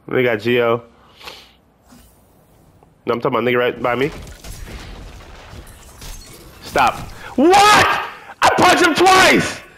They got Geo. No, I'm talking about nigga right by me. Stop. What? I punched him twice!